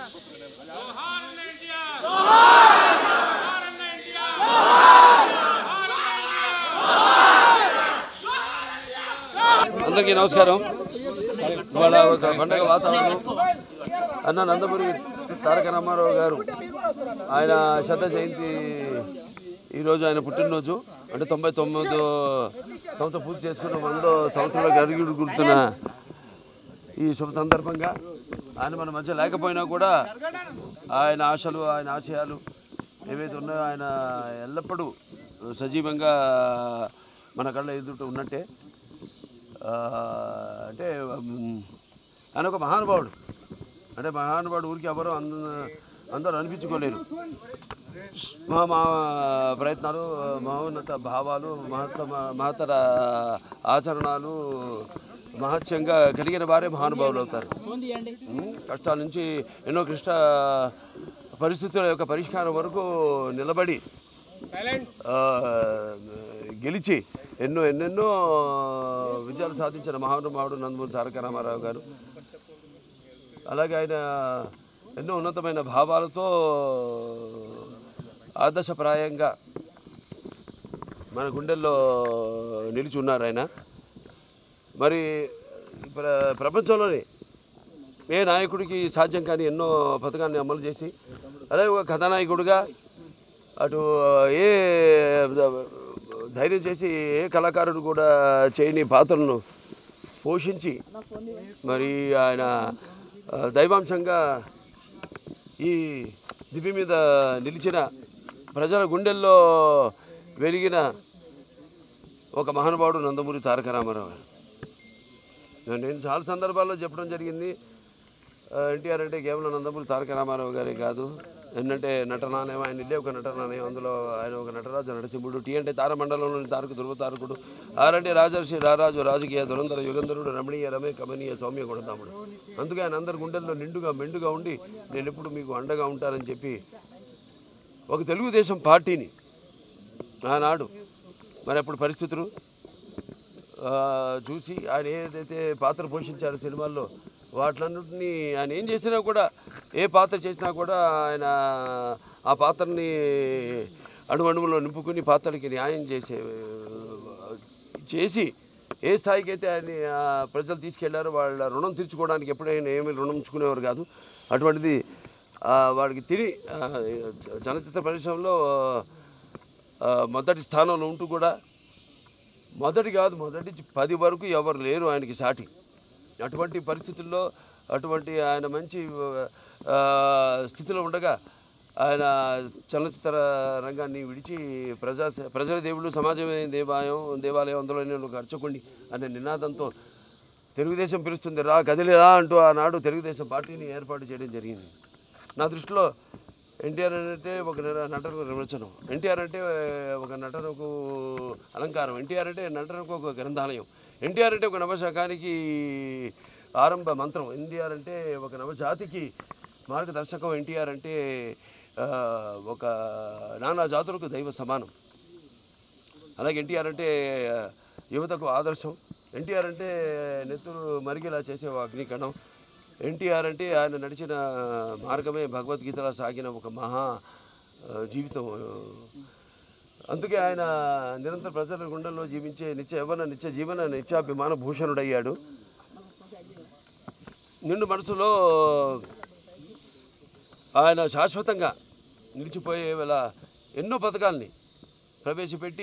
అందరికీ నమస్కారం. ఇవాళ ఒక పండగ వాతావరణం. అన్న నందమూరి తారక రామారావు గారు ఆయన శత జయంతి ఈరోజు ఆయన పుట్టినరోజు. అంటే 99వ సంవత్సరం పూర్తి చేసుకున్న 100వ సంవత్సరంలోకి అడుగుడు గుర్తున్న ఈ శుభ సందర్భంగా ఆయన మన మధ్య లేకపోయినా కూడా ఆయన ఆశలు, ఆయన ఆశయాలు ఏవైతే ఉన్నాయో ఆయన ఎల్లప్పుడూ సజీవంగా మన కళ్ళ ఎదుట ఉన్నట్టే. అంటే ఆయన ఒక మహానుభావుడు. అంటే మహానుభావుడు ఊరికి ఎవరో అందరూ అనిపించుకోలేరు. మా ప్రయత్నాలు, మహోన్నత భావాలు, మహత్తర ఆచరణలు మహత్యంగా కలిగిన వారే మహానుభావులు అవుతారు. కష్టాల నుంచి ఎన్నో క్లిష్ట పరిస్థితుల యొక్క పరిష్కారం వరకు నిలబడి గెలిచి ఎన్నెన్నో విజయాలు సాధించిన మహానుభావుడు నందమూరి తారక రామారావు గారు. అలాగే ఆయన ఎన్నో ఉన్నతమైన భావాలతో ఆదర్శప్రాయంగా మన గుండెల్లో నిలిచి ఉన్నారు ఆయన. మరి ప్రపంచంలోనే ఏ నాయకుడికి సాధ్యం కానీ ఎన్నో పథకాన్ని అమలు చేసి, అలాగే ఒక కథానాయకుడిగా అటు ఏ ధైర్యం చేసి ఏ కళాకారుడు కూడా చేయని పాత్రలను పోషించి మరి ఆయన దైవాంశంగా ఈ దివి మీద నిలిచిన, ప్రజల గుండెల్లో వెలిగిన ఒక మహానుభావుడు నందమూరి తారక రామారావు. నేను చాలా సందర్భాల్లో చెప్పడం జరిగింది, ఎన్టీఆర్ అంటే కేవలం నందమూరి తారక రామారావు గారే కాదు. ఏంటంటే నటనానేమో ఆయన ఇల్లే ఒక నటనానేమో, అందులో ఆయన ఒక నటరాజు, నరసింహుడు. టీ అంటే తారమండలంలోని తారక ధృవతారకుడు. ఆరంటే రాజర్షి, రారాజు, రాజకీయ దురంధర, యుగంధరుడు, రమణీయ, రమే, కమనీయ, సౌమ్య గుణధాముడు. అందుకే ఆయన అందరి గుండెల్లో నిండుగా మెండుగా ఉండి నేను ఎప్పుడు మీకు అండగా ఉంటానని చెప్పి ఒక తెలుగుదేశం పార్టీని ఆనాడు మరి అప్పుడు పరిస్థితులు చూసి ఆయన ఏదైతే పాత్ర పోషించారో సినిమాల్లో వాటిలన్నింటినీ ఆయన ఏం చేసినా కూడా, ఏ పాత్ర చేసినా కూడా ఆయన ఆ పాత్రని అణువణువులో నింపుకుని పాత్రకి న్యాయం చేసి ఏ స్థాయికి అయితే ఆయన ప్రజలు తీసుకెళ్లారో వాళ్ళ రుణం తీర్చుకోవడానికి ఎప్పుడైనా ఏమీ రుణం ఉంచుకునేవారు కాదు. అటువంటిది వాడికి తిని చలనచిత్ర పరిశ్రమలో మొదటి స్థానంలో ఉంటూ కూడా మొదటి 10 వరకు ఎవరు లేరు ఆయనకి సాటి. అటువంటి పరిస్థితుల్లో అటువంటి ఆయన మంచి స్థితిలో ఉండగా చలనచిత్ర రంగాన్ని విడిచి ప్రజల దేవుడు, సమాజమే దేవాలయం, అందులో నేను ఒక అర్చకుడిని అనే నినాదంతో తెలుగుదేశం పిలుస్తుంది రా కదిలిరా అంటూ ఆనాడు తెలుగుదేశం పార్టీని ఏర్పాటు చేయడం జరిగింది. నా దృష్టిలో ఎన్టీఆర్ అంటే ఒక నటనకు నిర్వచనం, ఎన్టీఆర్ అంటే ఒక నటనకు అలంకారం, ఎన్టీఆర్ అంటే నటనకు ఒక గ్రంథాలయం, ఎన్టీఆర్ అంటే ఒక నవశకానికి ఆరంభ మంత్రం, ఎన్టీఆర్ అంటే ఒక నవజాతికి మార్గదర్శకం, ఎన్టీఆర్ అంటే ఒక నానా జాతులకు దైవ సమానం. అలాగే ఎన్టీఆర్ అంటే యువతకు ఆదర్శం, ఎన్టీఆర్ అంటే నెత్తురు మరిగేలా చేసే అగ్నికణం, ఎన్టీఆర్ అంటే ఆయన నడిచిన మార్గమే భగవద్గీతలా సాగిన ఒక మహా జీవితం. అందుకే ఆయన నిరంతర ప్రజల గుండెల్లో జీవించే నిత్య జీవన నిత్యాభిమాన భూషణుడయ్యాడు. నిండు మనసులో ఆయన శాశ్వతంగా నిలిచిపోయే వేళ ఎన్నో పథకాల్ని ప్రవేశపెట్టి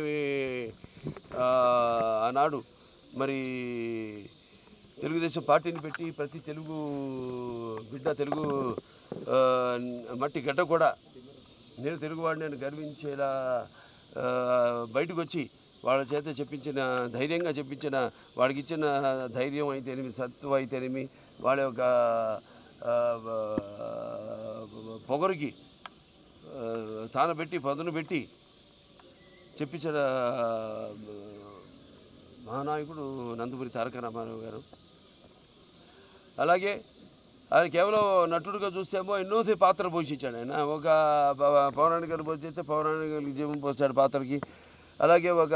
ఆనాడు మరి తెలుగుదేశం పార్టీని పెట్టి ప్రతి తెలుగు బిడ్డ, తెలుగు మట్టి గడ్డ కూడా నేను తెలుగువాడిని అని గర్వించేలా బయటకు వచ్చి వాళ్ళ చేత ధైర్యంగా చెప్పించిన, వాడికి ఇచ్చిన ధైర్యం అయితేనేమి, సత్తువ అయితేనేమి, వాళ్ళ యొక్క పొగరుకి పదును పెట్టి చెప్పించిన మహానాయకుడు నందమూరి తారక రామారావు గారు. అలాగే ఆయన కేవలం నటుడుగా చూస్తేమో ఎన్నోసేపు పాత్ర పోషించాడు. ఆయన ఒక పౌరాణికలు పోషిస్తే పౌరాణికలకి జీవం పోసాడు పాత్రకి. అలాగే ఒక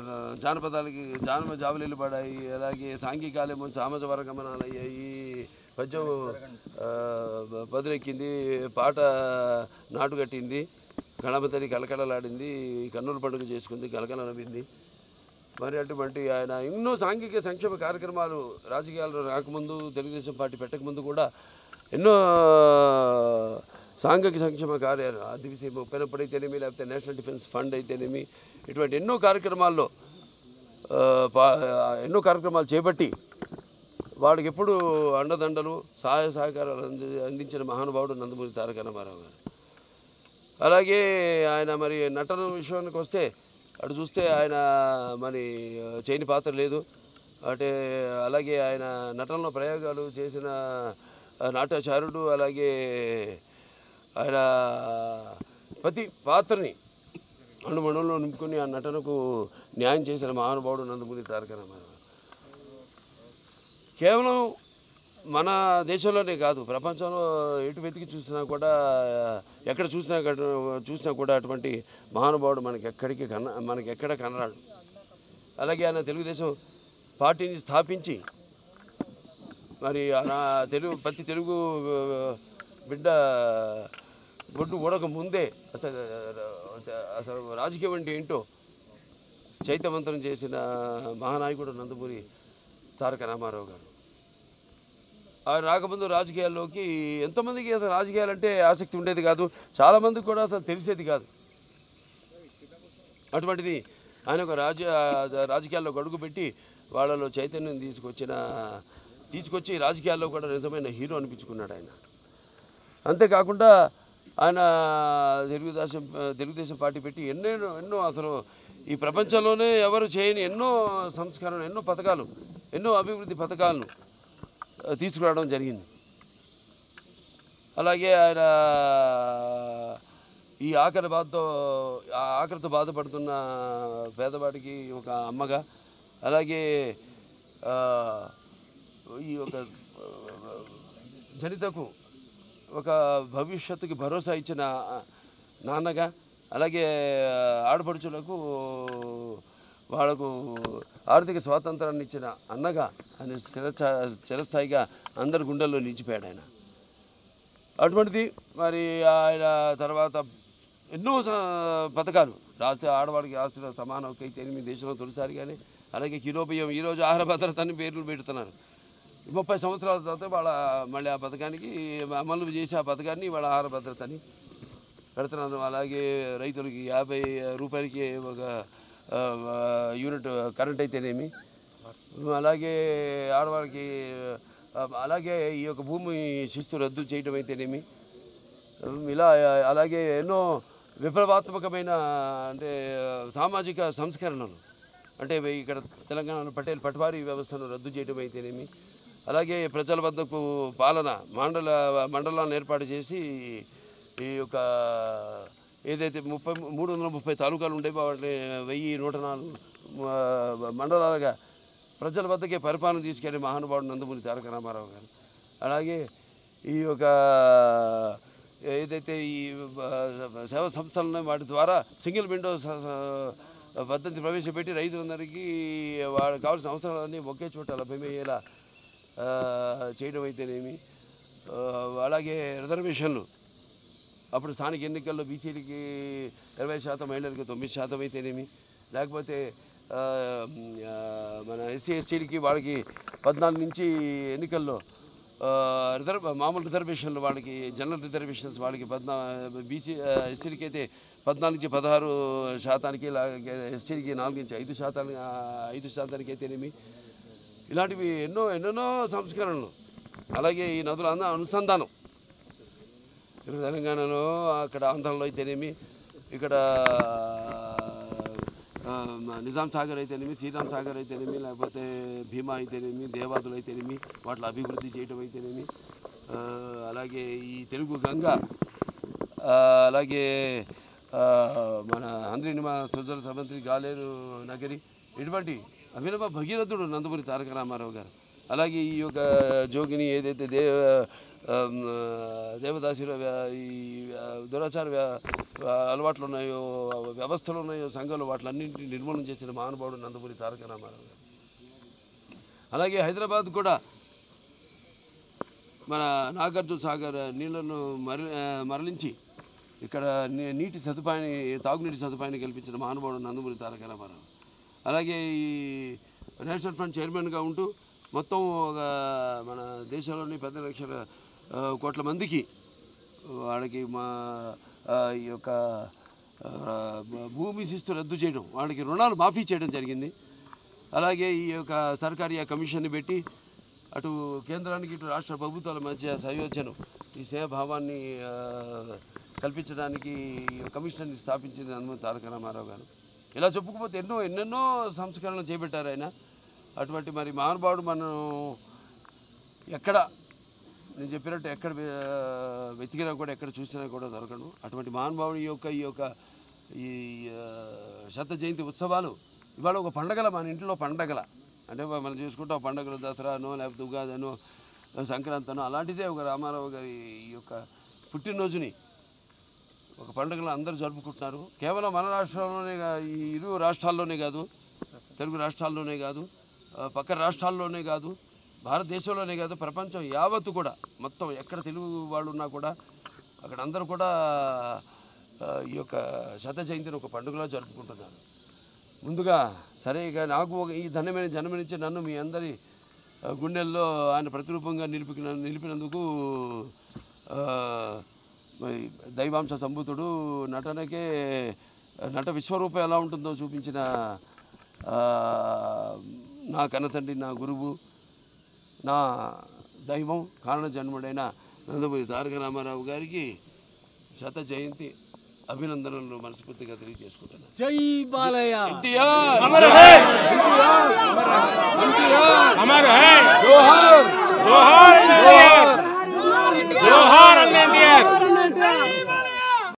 జానపదాలకి జానపద జాబులు పడాయి. అలాగే సాంఘికాలేమో సామాజ వర్గమనాలు అయ్యాయి. పద్యం బదులెక్కింది, పాట నాటు కట్టింది, గణపతిని కలకలలాడింది, కన్నుల పండుగ చేసుకుంది, కలకల నవ్వింది. మరి అటువంటి ఆయన ఎన్నో సాంఘిక సంక్షేమ కార్యక్రమాలు రాజకీయాల్లో రాకముందు, తెలుగుదేశం పార్టీ పెట్టకముందు కూడా ఎన్నో సాంఘిక సంక్షేమ కార్యాలు ఆర్టీసీ ముప్పైనప్పుడు అయితేనేమి, లేకపోతే నేషనల్ డిఫెన్స్ ఫండ్ అయితేనేమి, ఇటువంటి ఎన్నో కార్యక్రమాల్లో ఎన్నో కార్యక్రమాలు చేపట్టి వాడికి ఎప్పుడు అండదండలు సహాయ సహకారాలు అందించిన మహానుభావుడు నందమూరి తారక రామారావు గారు. అలాగే ఆయన మరి నటన విషయానికి వస్తే అటు చూస్తే ఆయన మరి చేయని పాత్ర లేదు. అంటే అలాగే ఆయన నటనలో ప్రయోగాలు చేసిన నాట్యాచార్యుడు. అలాగే ఆయన ప్రతి పాత్రని అణుమణుల్లో నింపుకొని ఆ నటనకు న్యాయం చేసిన మహానుభావుడు నందమూరి తారక రామారావు. కేవలం మన దేశంలోనే కాదు, ప్రపంచంలో ఎటు వెతికి చూసినా కూడా, ఎక్కడ చూసినా కూడా అటువంటి మహానుభావుడు మనకి ఎక్కడ కనరాడు. అలాగే ఆయన తెలుగుదేశం పార్టీని స్థాపించి మరి ప్రతి తెలుగు బిడ్డ బొడ్డు ఊడక ముందే అసలు రాజకీయం అంటే ఏంటో చైతన్యవంతం చేసిన మహానాయకుడు నందమూరి తారక రామారావు గారు. ఆయన రాకముందు రాజకీయాల్లోకి ఎంతమందికి అసలు రాజకీయాలంటే ఆసక్తి ఉండేది కాదు, చాలామందికి కూడా అసలు తెలిసేది కాదు. అటువంటిది ఆయన ఒక రాజకీయాల్లో అడుగుపెట్టి వాళ్ళలో చైతన్యం తీసుకొచ్చి రాజకీయాల్లో కూడా నిజమైన హీరో అనిపించుకున్నాడు ఆయన. అంతేకాకుండా ఆయన తెలుగుదేశం పార్టీ పెట్టి ఎన్నో అసలు ఈ ప్రపంచంలోనే ఎవరు చేయని ఎన్నో సంస్కరణలు, ఎన్నో పథకాలు, ఎన్నో అభివృద్ధి పథకాలను తీసుకురావడం జరిగింది. అలాగే ఆయన ఈ ఆకలితో బాధపడుతున్న పేదవాడికి ఒక అమ్మగా, అలాగే ఈ ఒక జనితకు ఒక భవిష్యత్తుకి భరోసా ఇచ్చిన నాన్నగా, అలాగే ఆడపడుచులకు వాళ్ళకు ఆర్థిక స్వాతంత్రాన్ని ఇచ్చిన అన్నగా ఆయన చిరస్థాయిగా అందరి గుండెల్లో నిలిచిపోయాడు ఆయన. అటువంటిది మరి ఆయన తర్వాత ఎన్నో పథకాలు ఆడవాడికి ఆస్తుల సమాన హక్కు అయితేనేమి దేశంలో తొలిసారిగానే, అలాగే కిలో బియ్యం ఈరోజు ఆహార భద్రతని పేర్లు పెడుతున్నారు. 30 సంవత్సరాల తర్వాత మళ్ళీ ఆ పథకానికి అమలు చేసి ఆ పథకాన్ని వాళ్ళ ఆహార భద్రతని పెడుతున్నారు. అలాగే రైతులకి 50 రూపాయలకి ఒక యూనిట్ కరెంట్ అయితేనేమి, అలాగే ఆడవాళ్ళకి, అలాగే ఈ యొక్క భూమి శిస్తు రద్దు చేయడం అయితేనేమి, ఇలా అలాగే ఎన్నో విప్లవాత్మకమైన అంటే సామాజిక సంస్కరణలు, అంటే ఇక్కడ తెలంగాణలో పట్వారీ వ్యవస్థను రద్దు చేయడం అయితేనేమి, అలాగే ప్రజల వద్దకు పాలన మండలాలను ఏర్పాటు చేసి ఈ యొక్క ఏదైతే 330 తాలూకాలు ఉండేవో వాటిని 1104 మండలాలుగా ప్రజల వద్దకే పరిపాలన తీసుకెళ్లే మహానుభావుడు నందమూరి తారక రామారావు గారు. అలాగే ఈ యొక్క ఏదైతే ఈ సేవా సంస్థలను వాటి ద్వారా సింగిల్ విండో పద్ధతి ప్రవేశపెట్టి రైతులందరికీ వాళ్ళకి కావాల్సిన అవసరాలన్నీ ఒకే చోట లభ్యమయ్యేలా చేయడం అయితేనేమి, అలాగే రిజర్వేషన్లు అప్పుడు స్థానిక ఎన్నికల్లో బీసీలకి 20%, మహిళలకి 9% అయితేనేమి, లేకపోతే మన ఎస్సీ ఎస్టీలకి వాళ్ళకి 14 నుంచి ఎన్నికల్లో మామూలు రిజర్వేషన్లు వాళ్ళకి, జనరల్ రిజర్వేషన్స్ వాళ్ళకి బీసీ ఎస్సీలకి అయితే 14 నుంచి 16%, ఎస్టీలకి 4 నుంచి 5% అయితేనేమి, ఇలాంటివి ఎన్నెన్నో సంస్కరణలు. అలాగే ఈ నదుల అనుసంధానం ఇక్కడ తెలంగాణలో, అక్కడ ఆంధ్రలో అయితేనేమి, ఇక్కడ నిజాం సాగర్ అయితేనేమి, శ్రీరామ్ సాగర్ అయితేనేమి, లేకపోతే భీమా అయితేనేమి, దేవాదులు అయితేనేమి, వాటిని అభివృద్ధి చేయడం అయితేనేమి, అలాగే ఈ తెలుగు గంగ, అలాగే మన ఆంధ్రీనిమా సుజల సమంత్రి గాలేరు నగరి, ఇటువంటి అభినవ భగీరథుడు నందమూరి తారక రామారావు గారు. అలాగే ఈ యొక్క జోగిని ఏదైతే దేవదాసిలో ఈ దురాచార అలవాట్లు ఉన్నాయో, వ్యవస్థలు ఉన్నాయో, సంఘాలు, వాటిలన్నింటినీ నిర్మూలన చేసిన మహానుభావుడు నందమూరి తారక రామారావు గారు. అలాగే హైదరాబాద్ కూడా మన నాగార్జున సాగర్ నీళ్లను మరలించి ఇక్కడ నీటి సదుపాయాన్ని తాగునీటి సదుపాయాన్ని కల్పించిన మహానుభావుడు నందమూరి తారక రామారావు. అలాగే ఈ నేషనల్ ఫ్రంట్ చైర్మన్గా ఉంటూ మొత్తం మన దేశంలోని 10 లక్షల కోట్ల మందికి వాళ్ళకి మా ఈ యొక్క భూమి శిస్తు రద్దు చేయడం, వాళ్ళకి రుణాలు మాఫీ చేయడం జరిగింది. అలాగే ఈ యొక్క సర్కారీ కమిషన్ని పెట్టి అటు కేంద్రానికి ఇటు రాష్ట్ర ప్రభుత్వాల మధ్య సంయోజనం ఈ సేవాభావాన్ని కల్పించడానికి కమిషన్ని స్థాపించింది నందమూరి తారక రామారావు గారు. ఇలా చెప్పుకోకపోతే ఎన్నెన్నో సంస్కరణలు చేపట్టారు ఆయన. అటువంటి మరి మహానుభావుడు మనం ఎక్కడ నేను చెప్పినట్టు ఎక్కడ వెతికినా కూడా ఎక్కడ చూసినా కూడా దొరకడు. అటువంటి మహానుభావుడి ఈ శత జయంతి ఉత్సవాలు ఇవాళ ఒక పండగల, మన ఇంట్లో పండగల అంటే మనం చూసుకుంటాం పండుగలు, దసరానో లేకపోతే ఉగాదనో సంక్రాంతనో, అలాంటిదే ఒక రామారావు గారి ఈ యొక్క పుట్టినరోజుని ఒక పండుగలు అందరూ జరుపుకుంటున్నారు. కేవలం మన రాష్ట్రంలోనే ఈ ఇరు రాష్ట్రాల్లోనే కాదు, తెలుగు రాష్ట్రాల్లోనే కాదు, పక్క రాష్ట్రాల్లోనే కాదు, భారతదేశంలోనే కాదు, ప్రపంచం యావత్తు కూడా మొత్తం ఎక్కడ తెలుగు వాళ్ళు ఉన్నా కూడా అక్కడ అందరూ కూడా ఈ యొక్క శత జయంతిని ఒక పండుగలో జరుపుకుంటున్నారు. ముందుగా సరే ఇక నాకు ఈ ధన్యమైన జన్మనిచ్చి నన్ను మీ అందరి గుండెల్లో ఆయన ప్రతిరూపంగా నిలిపినందుకు మరి దైవాంశ సంభూతుడు, నటనకే నట విశ్వరూపం ఎలా ఉంటుందో చూపించిన నా కన్నతండ్రి, నా గురువు, నా దైవం, కారణ జన్ముడైన నందమూరి తారక రామారావు గారికి శత జయంతి అభినందనలు మనస్ఫూర్తిగా తెలియజేసుకుంటున్నాను. జై బాలయ్య. ఎన్టీఆర్ అమర్ హై, ఎన్టీఆర్ అమర్ హై, జోహార్ జోహార్ జోహార్ ఎన్టీఆర్, జోహార్ ఎన్టీఆర్.